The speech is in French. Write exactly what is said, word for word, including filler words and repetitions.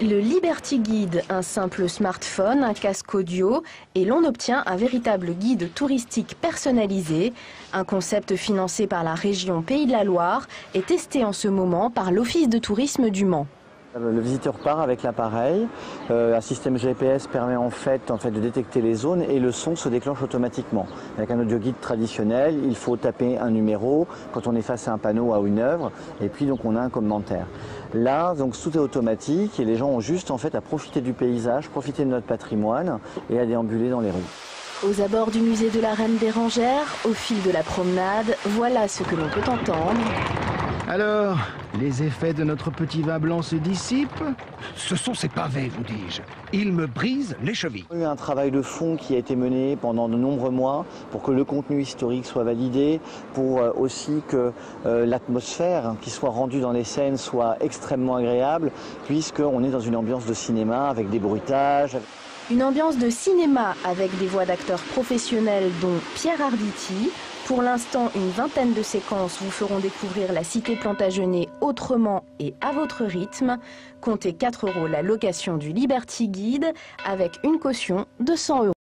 Le Liberty Guide, un simple smartphone, un casque audio et l'on obtient un véritable guide touristique personnalisé. Un concept financé par la région Pays de la Loire et testé en ce moment par l'Office de tourisme du Mans. Le visiteur part avec l'appareil, euh, un système G P S permet en fait, en fait de détecter les zones et le son se déclenche automatiquement. Avec un audio guide traditionnel, il faut taper un numéro quand on est face à un panneau ou à une œuvre et puis donc on a un commentaire. Là, donc tout est automatique et les gens ont juste en fait à profiter du paysage, profiter de notre patrimoine et à déambuler dans les rues. Aux abords du musée de la Reine Bérengère, au fil de la promenade, voilà ce que l'on peut entendre. Alors, les effets de notre petit vin blanc se dissipent? Ce sont ces pavés, vous dis-je. Ils me brisent les chevilles. Il y a eu un travail de fond qui a été mené pendant de nombreux mois pour que le contenu historique soit validé, pour aussi que euh, l'atmosphère qui soit rendue dans les scènes soit extrêmement agréable, puisqu'on est dans une ambiance de cinéma avec des bruitages. Une ambiance de cinéma avec des voix d'acteurs professionnels dont Pierre Arditi. Pour l'instant, une vingtaine de séquences vous feront découvrir la cité Plantagenet autrement et à votre rythme. Comptez quatre euros la location du Liberty Guide avec une caution de cent euros.